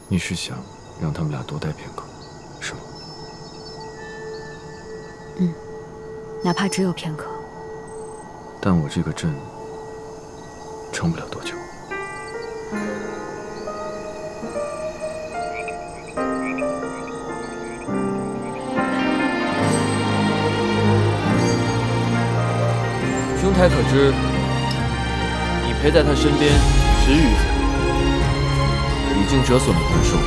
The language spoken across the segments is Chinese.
你是想让他们俩多待片刻，是吗？ 哪怕只有片刻。 但我这个阵撑不了多久。 兄台可知，你陪在他身边10余载，已经折损了魂兽。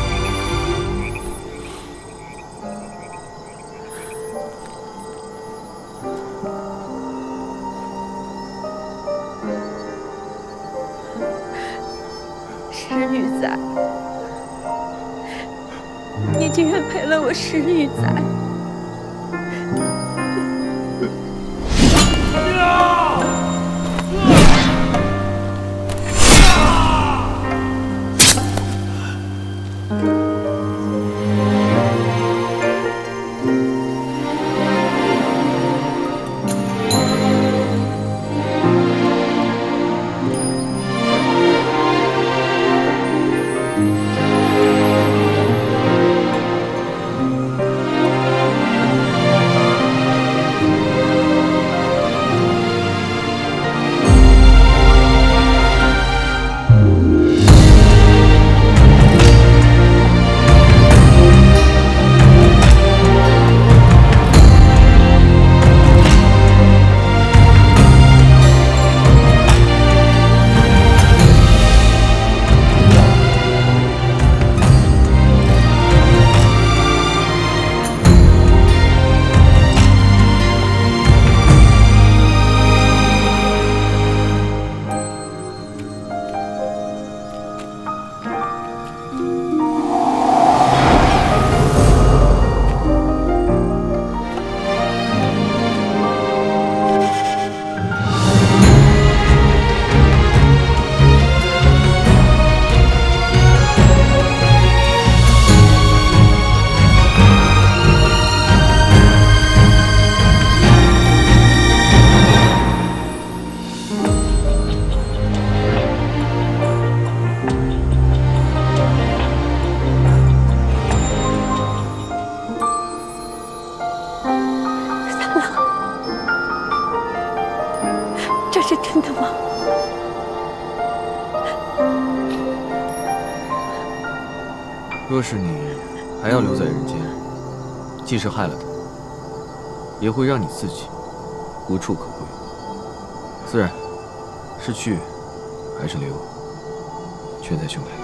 10余载，你竟然陪了我10余载。 是真的吗？ 若是你还要留在人间，即使害了他，也会让你自己无处可归。自然，是去还是留，全在兄台。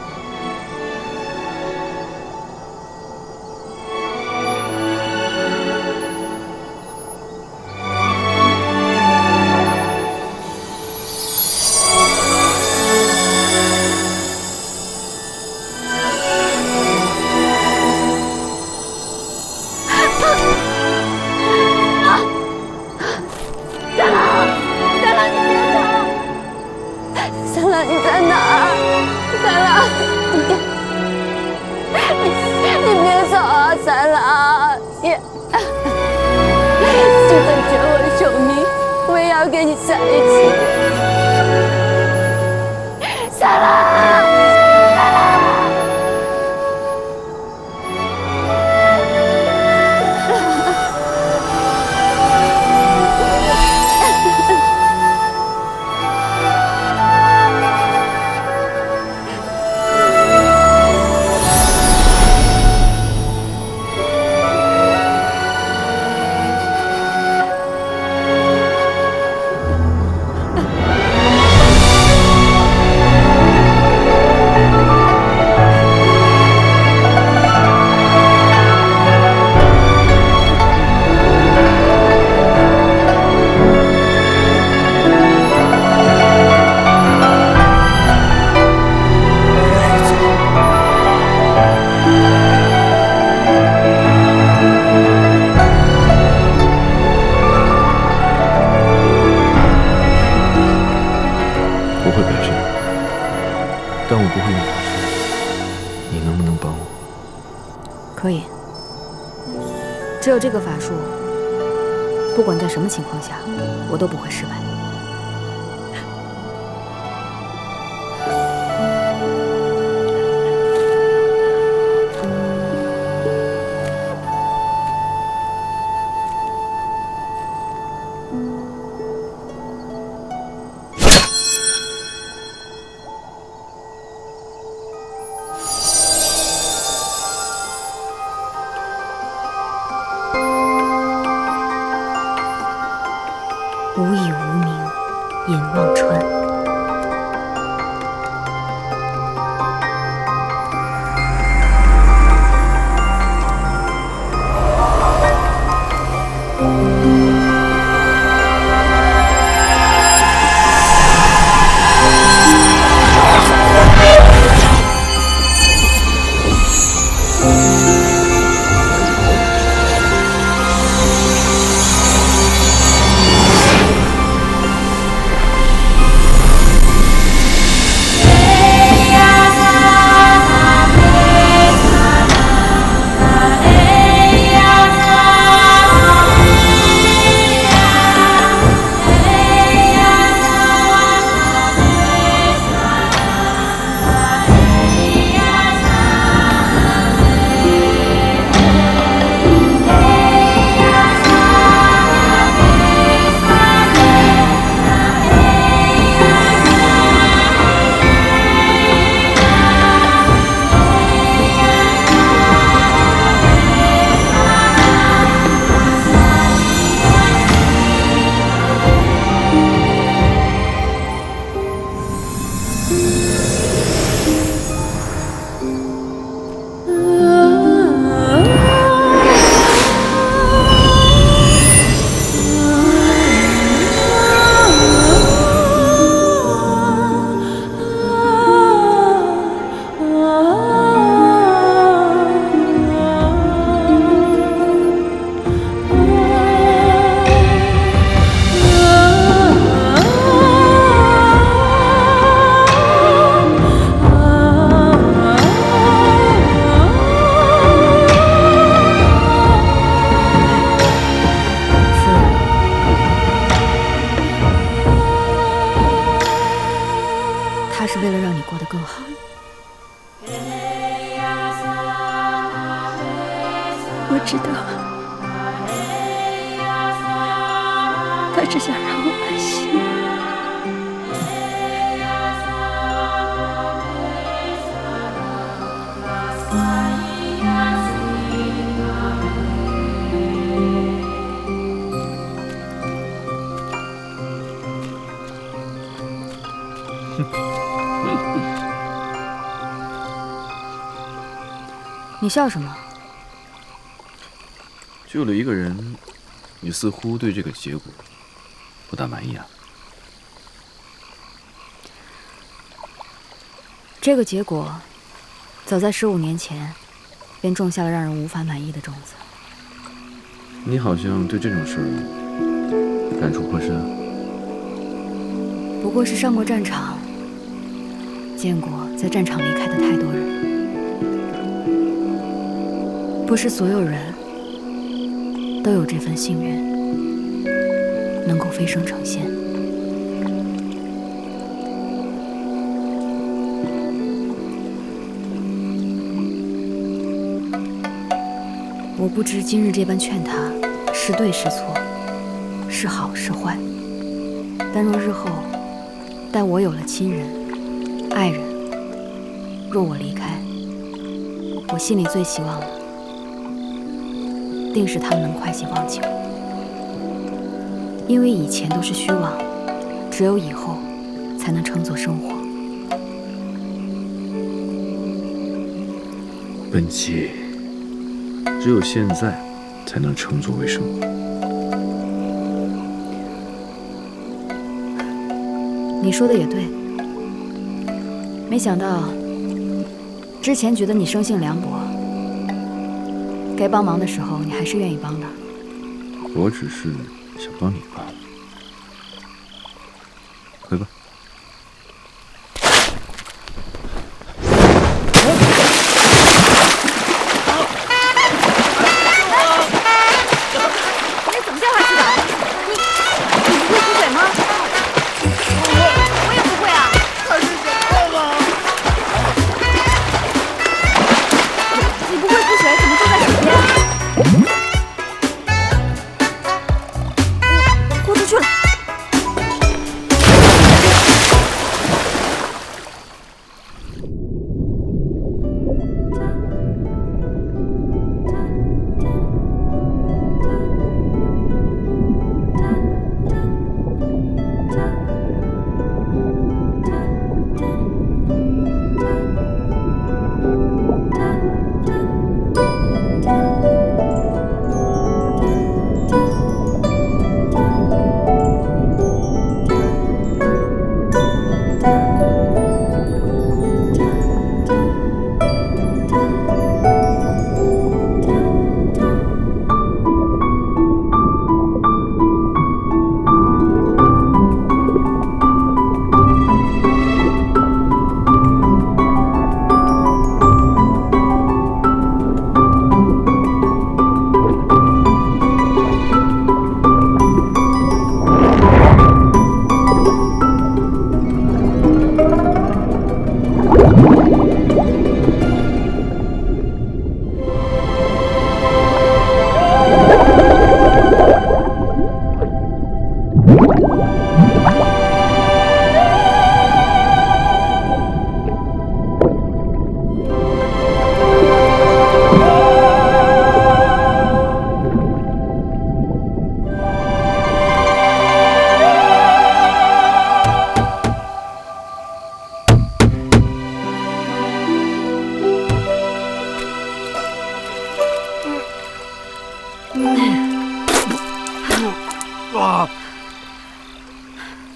只有这个法术，不管在什么情况下，我都不会失败。 名尹望川。 我知道，他只想让我安心。 你笑什么？ 救了一个人，你似乎对这个结果不大满意啊。 这个结果，早在15年前，便种下了让人无法满意的种子。 你好像对这种事儿感触颇深啊。 不过是上过战场，见过在战场离开的太多人。不是所有人都有这份幸运，能够飞升成仙。我不知今日这般劝他是对是错，是好是坏。但若日后待我有了亲人、爱人，若我离开，我心里最希望的，定是他们能快些忘记我，因为以前都是虚妄，只有以后才能称作生活。 本期只有现在才能称作为生活。 你说的也对，没想到之前觉得你生性凉薄，该帮忙的时候，你还是愿意帮的。 我只是想帮你罢了。回吧。 你是怎么掉下去的？你不会出水吗？我也不会啊。 他是想泡吗？ 你不会出水，怎么坐在水边？豁出去了！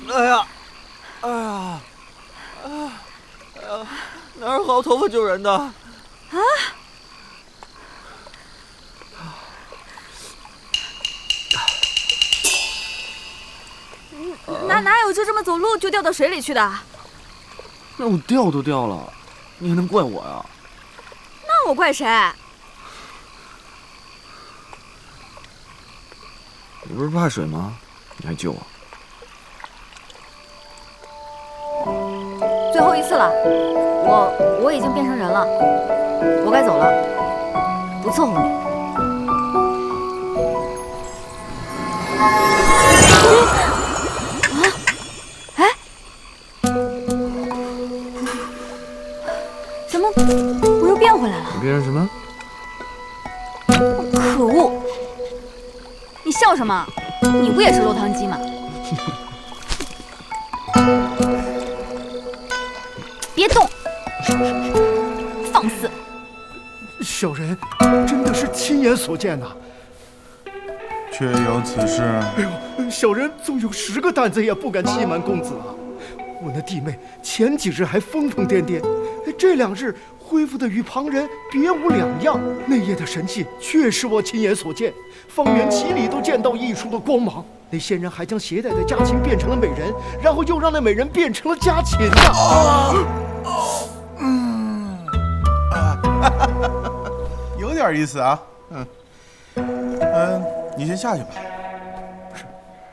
哎呀，哎呀，哎呀，哪有好头发救人的？啊！ 哪有就这么走路就掉到水里去的？ 那我掉都掉了，你还能怪我呀？ 那我怪谁？ 你不是怕水吗？你还救我？ 最后一次了，我已经变成人了，我该走了，不伺候你。什么？我又变回来了？ 你变成什么？ 可恶！你笑什么？你不也是落汤鸡吗？别动！放肆！ 小人真的是亲眼所见呐！ 确有此事。 哎呦，小人纵有10个胆子也不敢欺瞒公子啊！我那弟妹前几日还疯疯癫癫，这2日恢复的与旁人别无两样。那夜的神迹确是我亲眼所见，方圆7里都见到异处的光芒。那仙人还将携带的家禽变成了美人，然后又让那美人变成了家禽啊！ 有点意思啊。你先下去吧。是。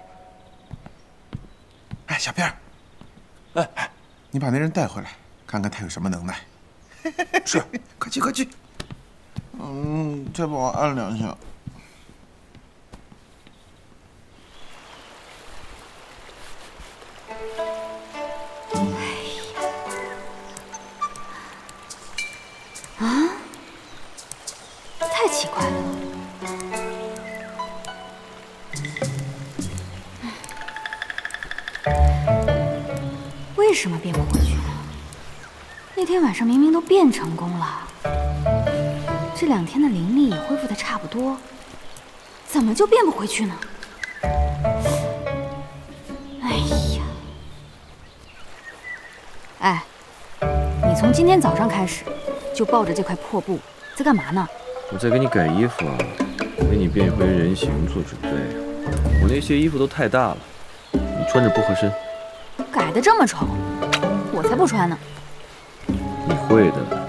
哎，小辫儿，你把那人带回来，看看他有什么能耐。是，快去快去。再帮我按2下。 太奇怪了。为什么变不回去呢？那天晚上明明都变成功了，这2天的灵力也恢复的差不多，怎么就变不回去呢？哎呀！哎，你从今天早上开始就抱着这块破布，在干嘛呢？ 我在给你改衣服啊，为你变回人形做准备。我那些衣服都太大了，你穿着不合身。 改得这么丑，我才不穿呢。 你会的。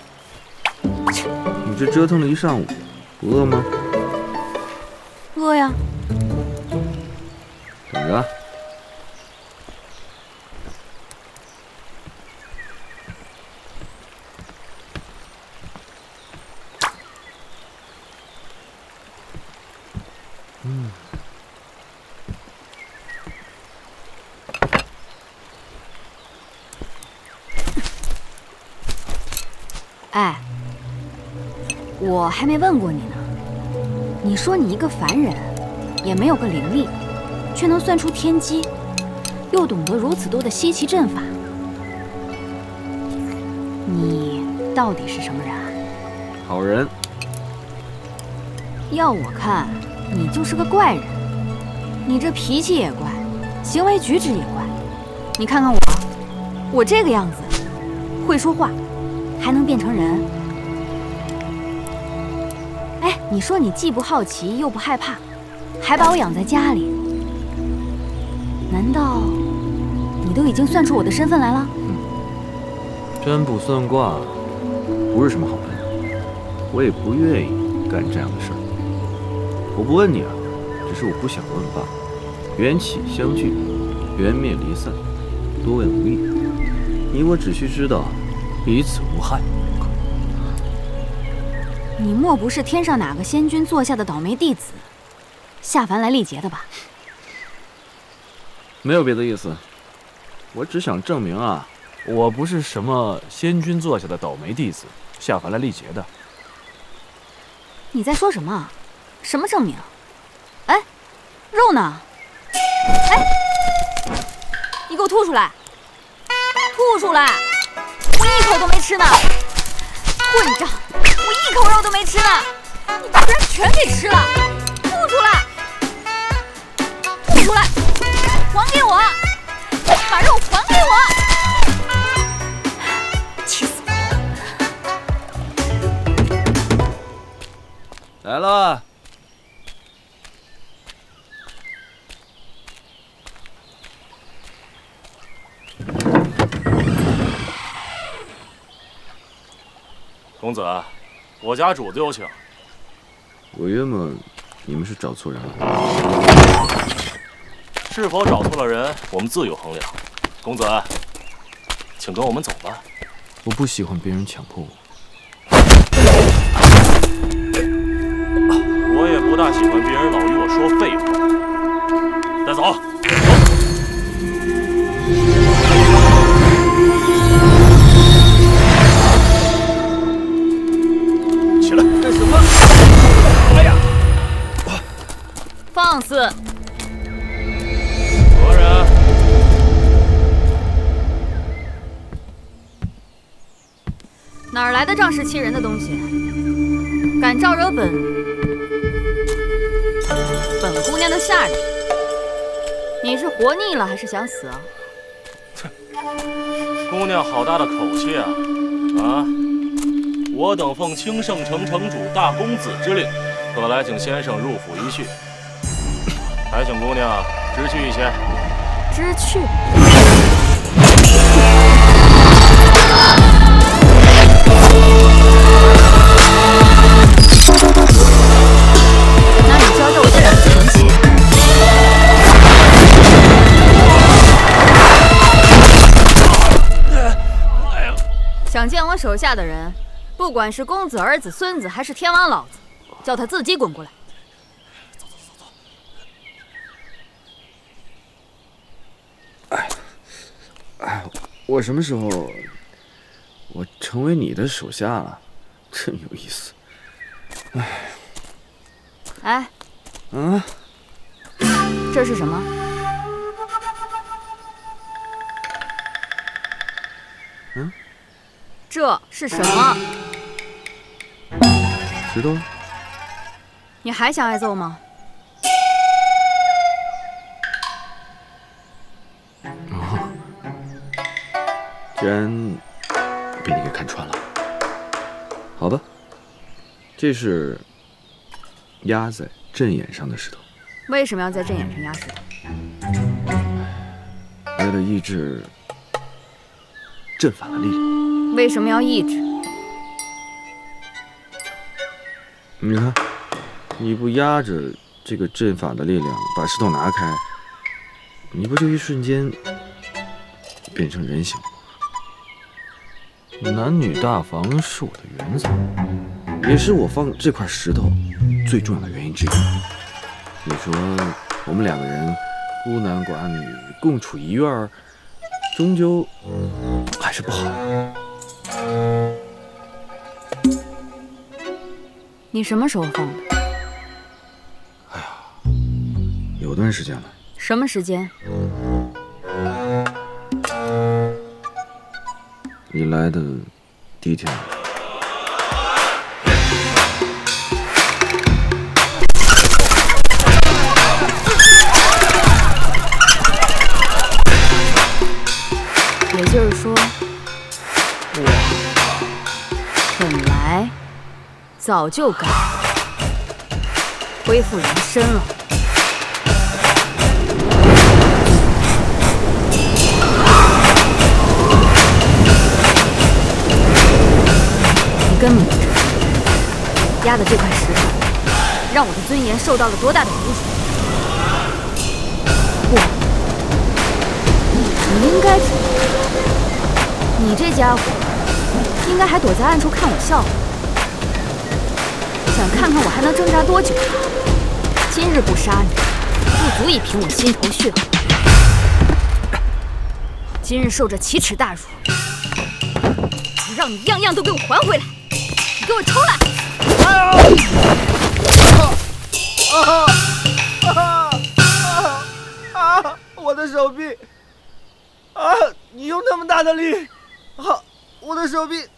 你这折腾了一上午，不饿吗？ 饿呀。 等着。 哎，我还没问过你呢。你说你一个凡人，也没有个灵力，却能算出天机，又懂得如此多的稀奇阵法，你到底是什么人啊？ 好人。 要我看，你就是个怪人。你这脾气也怪，行为举止也怪。你看看我这个样子，会说话。还能变成人？哎，你说你既不好奇又不害怕，还把我养在家里，难道你都已经算出我的身份来了？ 占卜算卦不是什么好办的，我也不愿意干这样的事儿。我不问你啊，只是我不想问罢了。缘起相聚，缘灭离散，多问无益。你我只需知道。彼此无害。 你莫不是天上哪个仙君座下的倒霉弟子，下凡来历劫的吧？ 没有别的意思，我只想证明啊，我不是什么仙君座下的倒霉弟子，下凡来历劫的。 你在说什么？什么证明？哎，肉呢？哎，你给我吐出来！吐出来！我一口都没吃呢！混账！我一口肉都没吃呢！你居然全给吃了！吐出来！吐出来！还给我！ 公子，我家主子有请。 我约莫你们是找错人了。 是否找错了人，我们自有衡量。公子，请跟我们走吧。 我不喜欢别人强迫我。 我也不大喜欢别人老与我说废话。带走。起来！干什么？哎呀！ 放肆！ 何人？ 哪儿来的仗势欺人的东西？敢招惹本姑娘的下人？你是活腻了还是想死啊？ 姑娘好大的口气啊！啊！我等奉清盛城城主大公子之令，特来请先生入府一叙，还请姑娘知趣一些。 知趣？那你教教我这两个神器。想见我手下的人，不管是公子、儿子、孙子，还是天王老子，叫他自己滚过来。 走。 哎，我什么时候我成为你的手下了？真有意思。 哎，这是什么？这是什么？ 石头？ 你还想挨揍吗？ 居然被你给看穿了。好吧，这是压在阵眼上的石头。 为什么要在阵眼上压石头？ 为了抑制阵法的力量。 为什么要抑制？ 你看，你不压着这个阵法的力量，把石头拿开，你不就一瞬间变成人形了？男女大防是我的原则，也是我放这块石头最重要的原因之一。你说我们两个人孤男寡女共处一院，终究还是不好。 你什么时候放的？ 哎呀，有段时间了。 什么时间？ 你来的第一天。 也就是说，我本来早就该恢复人身了。你根本不知道，压的这块石头让我的尊严受到了多大的侮辱。不，你应该知道。你这家伙应该还躲在暗处看我笑话，想看看我还能挣扎多久？今日不杀你，不足以平我心头血火。今日受这奇耻大辱，我让你样样都给我还回来！你给我出来！ 我的手臂！啊！你用那么大的力！啊！我的手臂！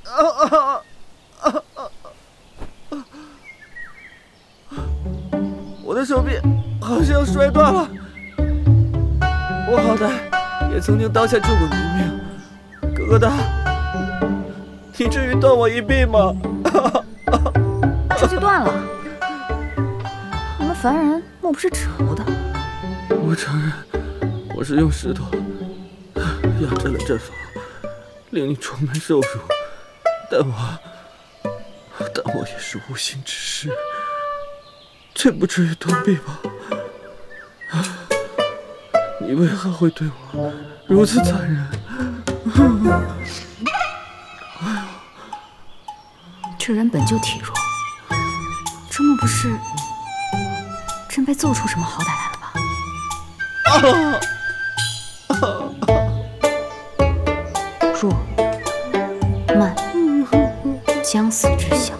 我的手臂好像摔断了。我好歹也曾经当下救过你一命，哥哥大，你至于断我一臂吗？ 这就断了？你们凡人莫不是纸糊的？ 我承认，我是用石头压制了阵法，令你充满受辱，但我但我也是无心之失，却不至于躲避吧？你为何会对我如此残忍？ 这人本就体弱，这莫不是真被揍出什么好歹来了吧？弱、慢、将死之相。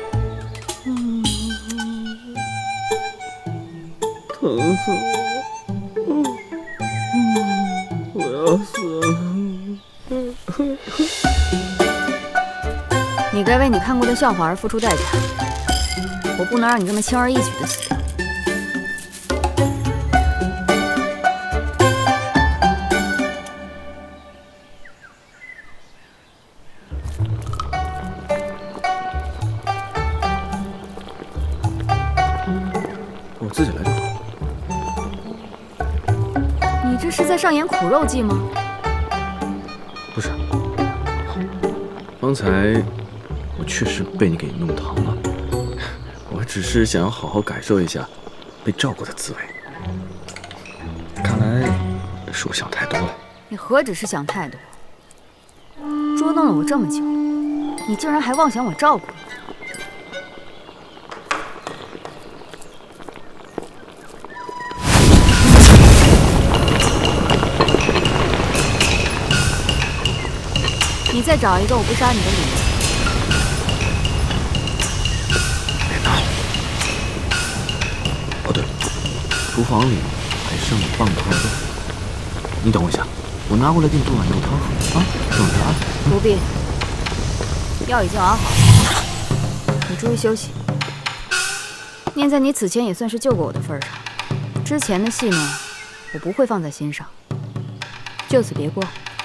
疼死我！我要死了！ 你该为你看过的笑话而付出代价，我不能让你这么轻而易举的死掉。 我自己来就好。 你这是在上演苦肉计吗？ 不是，刚才我确实被你给弄疼了，我只是想要好好感受一下被照顾的滋味。看来是我想太多了。 你何止是想太多，捉弄了我这么久，你竟然还妄想我照顾你。你再找一个我不杀你的理由。 别闹了。哦对，厨房里还剩了半块肉，你等我一下，我拿过来给你炖碗肉汤喝啊，等着啊。 不必，药已经熬好了，你注意休息。念在你此前也算是救过我的份上，之前的戏呢，我不会放在心上，就此别过。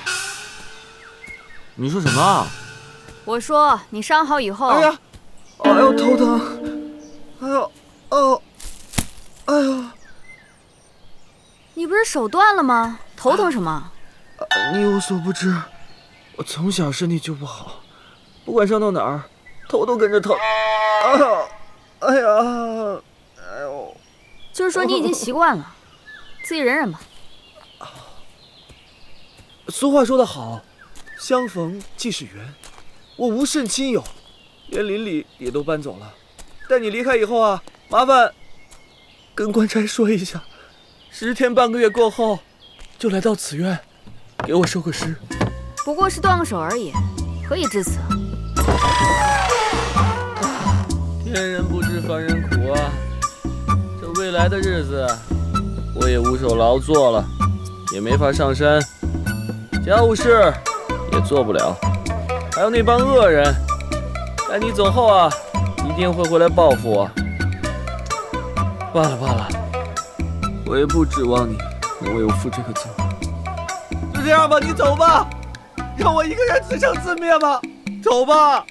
你说什么？ 我说你伤好以后。 哎呀，哎呦，头疼！哎呦，哦，哎呦！ 你不是手断了吗？头疼什么？ 你有所不知，我从小身体就不好，不管上到哪儿，头都跟着疼。哎呀，哎呀，哎呦！ 就是说你已经习惯了，自己忍忍吧。 俗话说得好。相逢即是缘，我无甚亲友，连邻里也都搬走了。待你离开以后啊，麻烦跟官差说一下，10天半个月过后，就来到此院，给我收个尸。 不过是断个手而已，何以至此啊？ 天人不知凡人苦啊！这未来的日子，我也无手劳作了，也没法上山，家务事也做不了，还有那帮恶人，待你走后啊，一定会回来报复我。罢了罢了，我也不指望你能为我负这个责。就这样吧，你走吧，让我一个人自生自灭吧，走吧。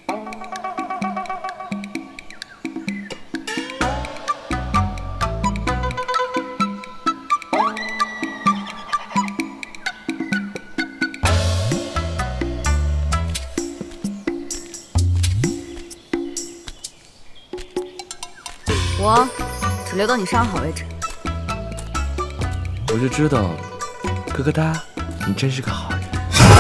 我只留到你伤好为止。 我就知道，疙疙瘩，你真是个好人。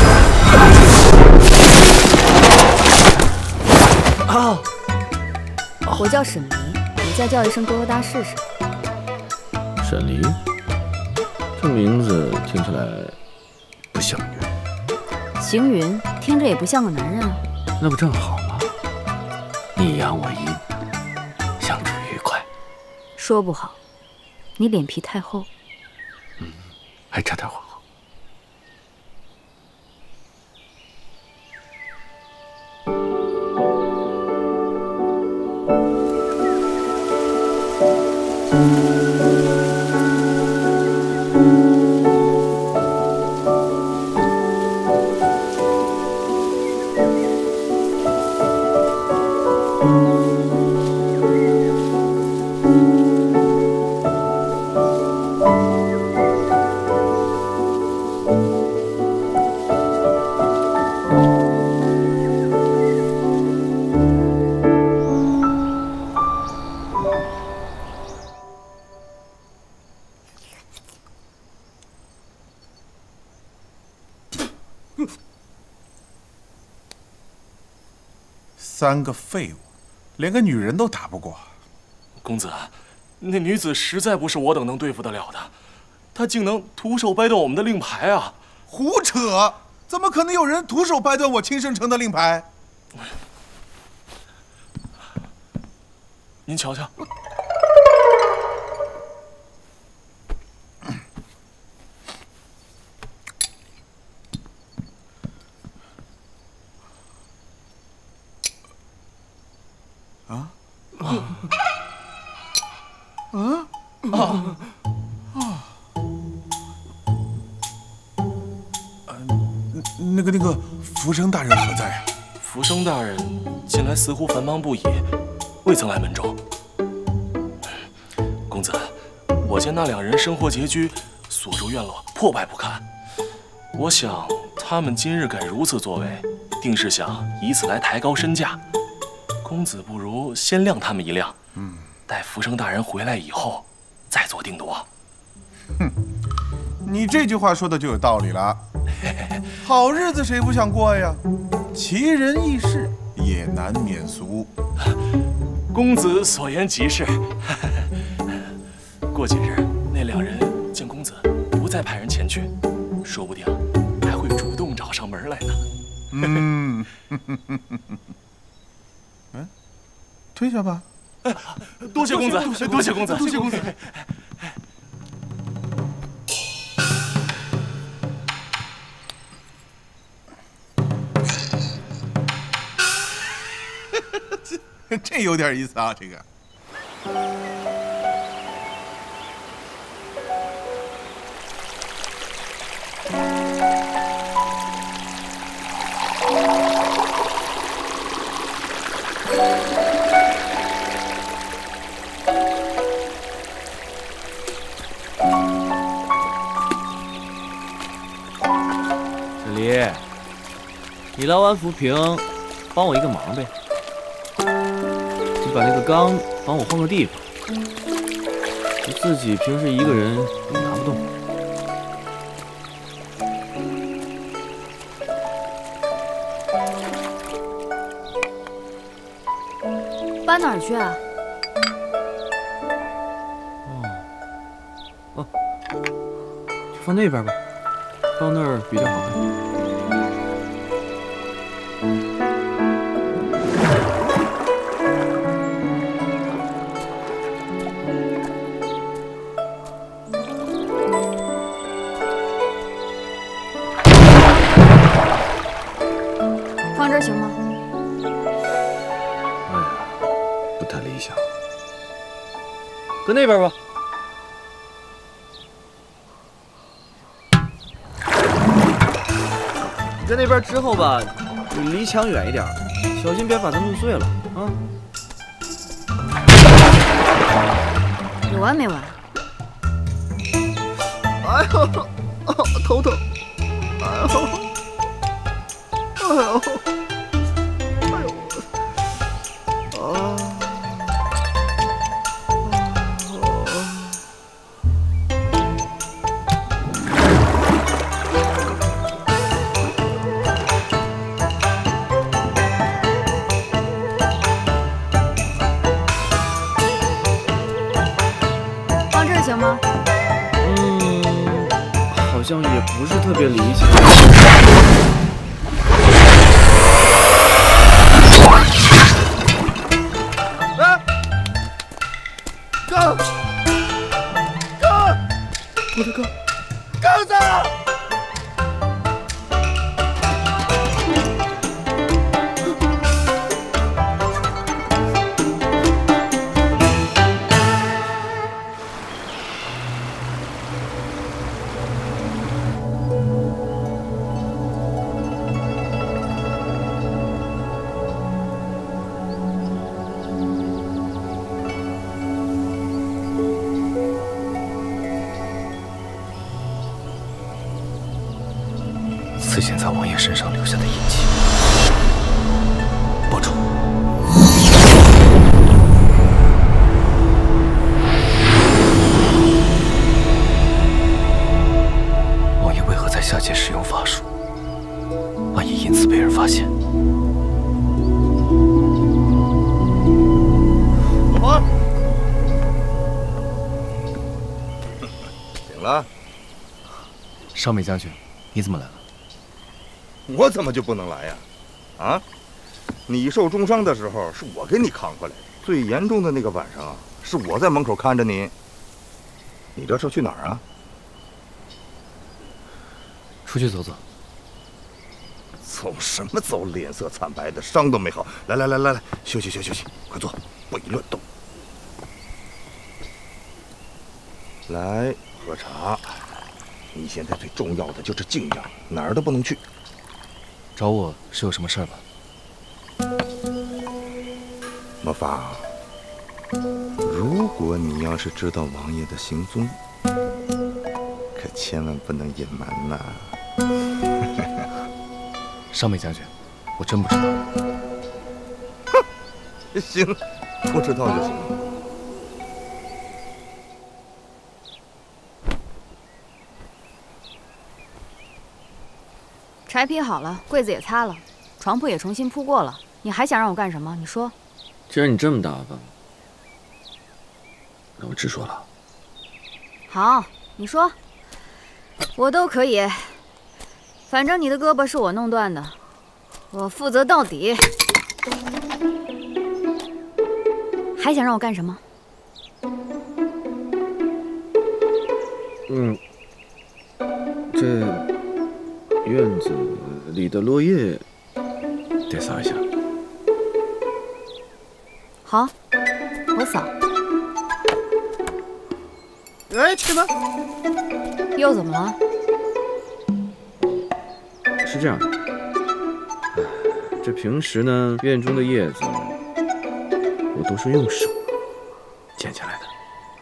啊！ 我叫沈离，你再叫一声疙疙瘩试试。 沈离，这名字听起来不像女人。 行云听着也不像个男人啊。 那不正好吗？你阳我阴，相处愉快。 说不好，你脸皮太厚。 还差点火候。 3个废物，连个女人都打不过。 公子，那女子实在不是我等能对付得了的，她竟能徒手掰断我们的令牌啊！ 胡扯！怎么可能有人徒手掰断我青圣城的令牌？ 您瞧瞧。 那个，福生大人何在啊？ 福生大人近来似乎繁忙不已，未曾来门中。公子，我见那2人生活拮据，所住院落破败不堪。我想他们今日敢如此作为，定是想以此来抬高身价。公子不如先谅他们一谅，待福生大人回来以后再做定夺。 哼，你这句话说的就有道理了。好日子谁不想过呀？奇人异事也难免俗。 公子所言极是。过几日那2人见公子不再派人前去，说不定还会主动找上门来呢。 退下吧。 多谢公子，多谢公子，多谢公子。 这有点意思啊，这个。 小黎，你捞完浮萍，帮我一个忙呗。你把那个缸帮我换个地方，我自己平时一个人也拿不动。 搬哪儿去啊？ 就放那边吧，放那儿比较好看。 放这儿行吗？ 哎呀，不太理想。搁那边吧。你在那边之后吧，你离墙远一点，小心别把它弄碎了啊！ 有完没完？ 哎呦，头疼！哎呦，哎呦，哎呦，啊！ 放这儿行吗？ 好像也不是特别理想。 杠，我的杠，杠子！ 刺青在王爷身上留下的印记，播出。王爷为何在下界使用法术？ 万一因此被人发现， 老婆，醒了。 少美将军，你怎么来了？ 我怎么就不能来呀？啊？你受重伤的时候是我给你扛回来的，最严重的那个晚上啊，是我在门口看着你。你这是去哪儿啊？ 出去走走。 走什么走？脸色惨白的，伤都没好。来，休息，快坐，不宜乱动。来，喝茶。你现在最重要的就是静养，哪儿都不能去。 找我是有什么事儿吧？ 魔法，如果你要是知道王爷的行踪，可千万不能隐瞒呐。 少美将军，我真不知道。 哼，行，不知道就行。 柴劈好了，柜子也擦了，床铺也重新铺过了，你还想让我干什么？你说。 既然你这么打扮，那我直说了。 好，你说，我都可以。反正你的胳膊是我弄断的，我负责到底。还想让我干什么？ 这院子里的落叶得扫一下。 好，我扫。 哎，去吧。 又怎么了？ 是这样的，这平时呢，院中的叶子我都是用手捡起来的。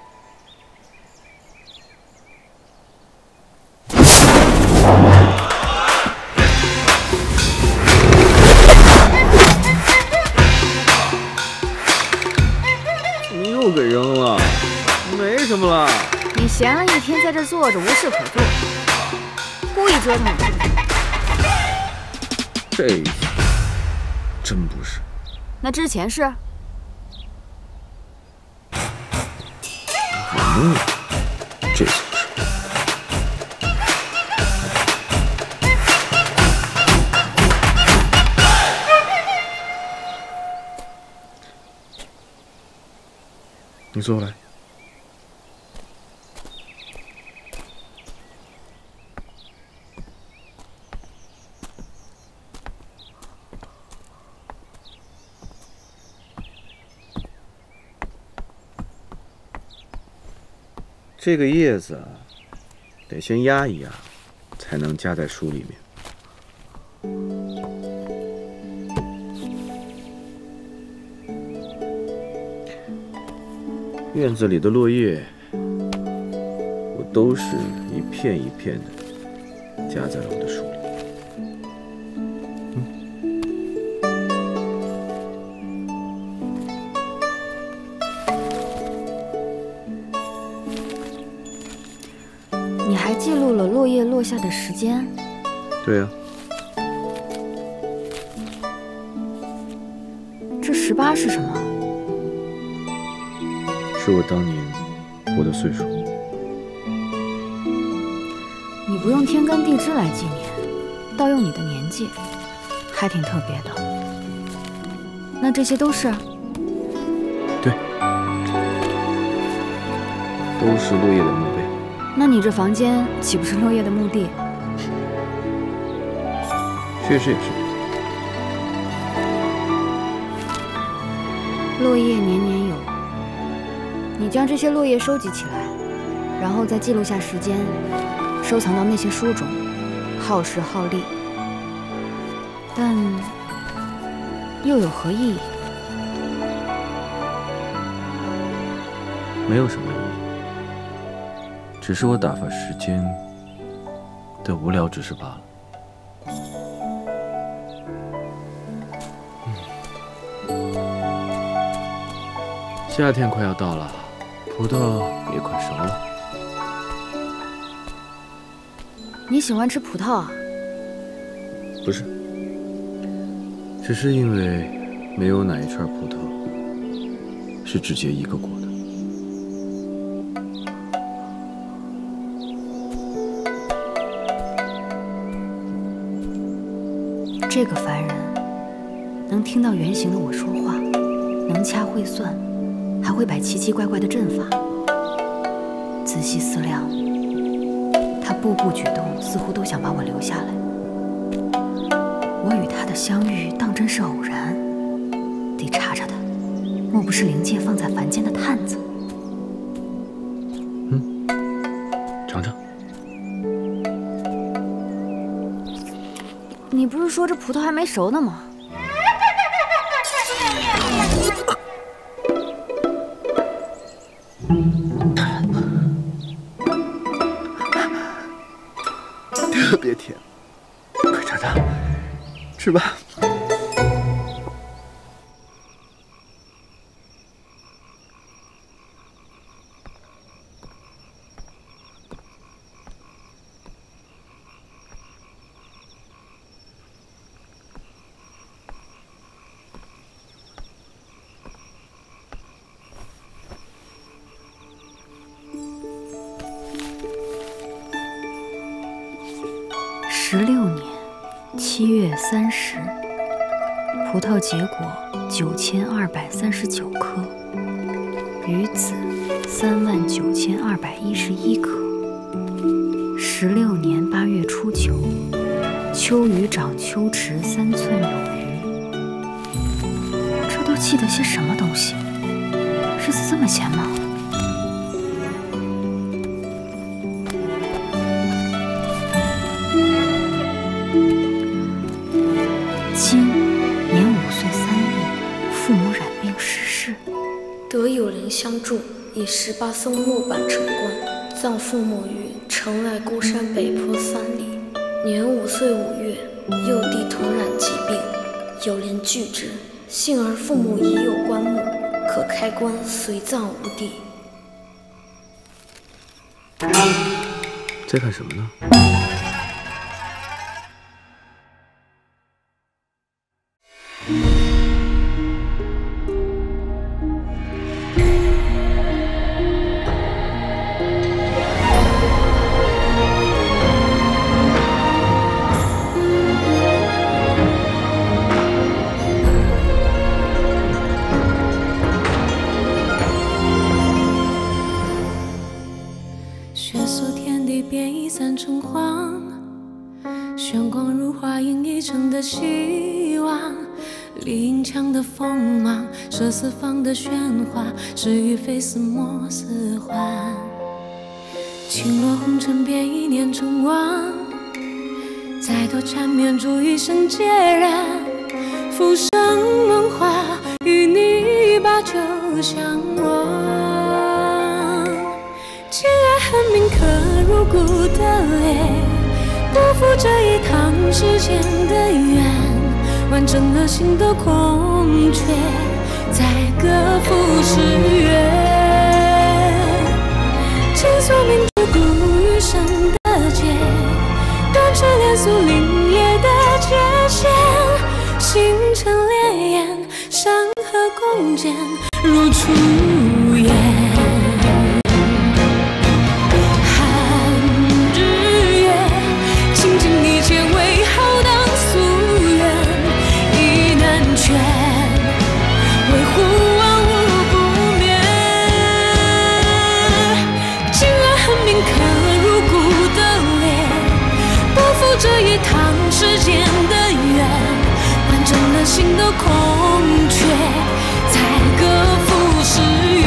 你又给扔了，没什么了。 你闲了一天，在这坐着无事可做，故意折腾我。 这一次真不是。 那之前是？ 这次不是。你坐过来。这个叶子啊，得先压一压，才能夹在书里面。院子里的落叶，我都是一片一片的夹在了我的书里。 你还记录了落叶落下的时间？ 对呀。 这18是什么？ 是我当年活的岁数。 你不用天干地支来纪念，倒用你的年纪，还挺特别的。那这些都是？ 对，都是落叶的墓碑。 那你这房间岂不是落叶的墓地？ 确实也是。 落叶年年有，你将这些落叶收集起来，然后再记录下时间，收藏到那些书中，耗时耗力，但又有何意义？ 没有什么意义，只是我打发时间的无聊之事罢了。夏天快要到了，葡萄也快熟了。 你喜欢吃葡萄啊？ 不是， 只是因为没有哪一串葡萄是只结一个果的。 这个凡人能听到原型的我说话，能掐会算，还会摆奇奇怪怪的阵法。仔细思量，他步步举动似乎都想把我留下来。我与他的相遇当真是偶然？得查查他，莫不是灵界放在凡间的探子？ 尝尝。 你不是说这葡萄还没熟呢吗？ 特别甜，快尝尝，吃吧。 16年7月30，葡萄结果9239颗，鱼子39211颗。16年8月初9，秋鱼长秋池3寸有余。这都记得些什么东西？日子这么闲吗？今年5岁3月，父母染病逝世。 得有灵相助，以18僧木板成棺，葬父母于城外孤山北坡3里。年5岁5月，幼弟同染疾病，有灵拒之，幸而父母已有棺木，可开棺随葬无地。 在看什么呢？ 血色天地变异散成黄，玄光如花映一城的希望。Liying枪的锋芒，射四方的喧哗，是与非似莫似幻。轻落红尘变一念成王，再多缠绵逐一生孑然。浮生梦话，与你把酒相望。既然恨铭刻入骨的泪，不负这一趟世间的缘，完整了心的空缺，再各赴诗约。倾诉明珠故余生的劫，断翅连素凛冽的界限，星辰烈焰，山河共剪，如初颜。这一趟世间的缘，完整了心的空缺，才各赴诗约。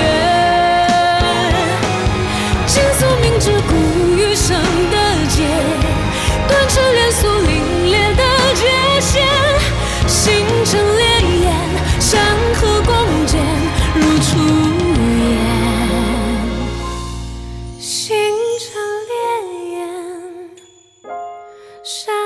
倾诉明知故余生的劫，断翅连素凛冽的界限，星辰烈焰，山河共剪，如初颜。星辰烈焰，山